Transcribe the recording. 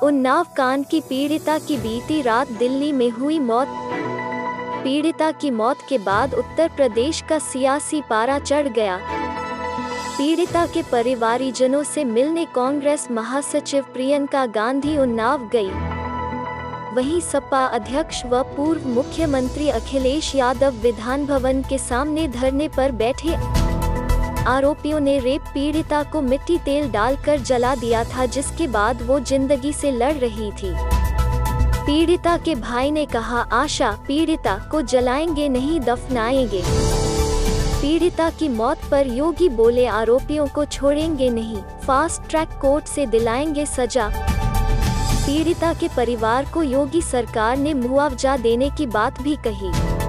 उन्नाव कांड की पीड़िता की बीती रात दिल्ली में हुई मौत। पीड़िता की मौत के बाद उत्तर प्रदेश का सियासी पारा चढ़ गया। पीड़िता के परिवारजनों से मिलने कांग्रेस महासचिव प्रियंका गांधी उन्नाव गई। वहीं सपा अध्यक्ष व पूर्व मुख्यमंत्री अखिलेश यादव विधान भवन के सामने धरने पर बैठे। आरोपियों ने रेप पीड़िता को मिट्टी तेल डालकर जला दिया था, जिसके बाद वो जिंदगी से लड़ रही थी। पीड़िता के भाई ने कहा, आशा पीड़िता को जलाएंगे नहीं दफनाएंगे। पीड़िता की मौत पर योगी बोले, आरोपियों को छोड़ेंगे नहीं, फास्ट ट्रैक कोर्ट से दिलाएंगे सजा। पीड़िता के परिवार को योगी सरकार ने मुआवजा देने की बात भी कही।